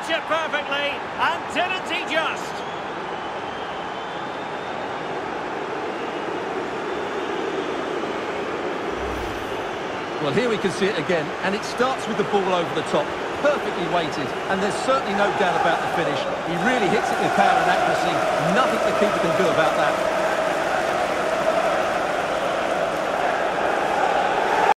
Timed it perfectly, and didn't he just? Well, here we can see it again, and it starts with the ball over the top, perfectly weighted, and there's certainly no doubt about the finish. He really hits it with power and accuracy. Nothing the keeper can do about that.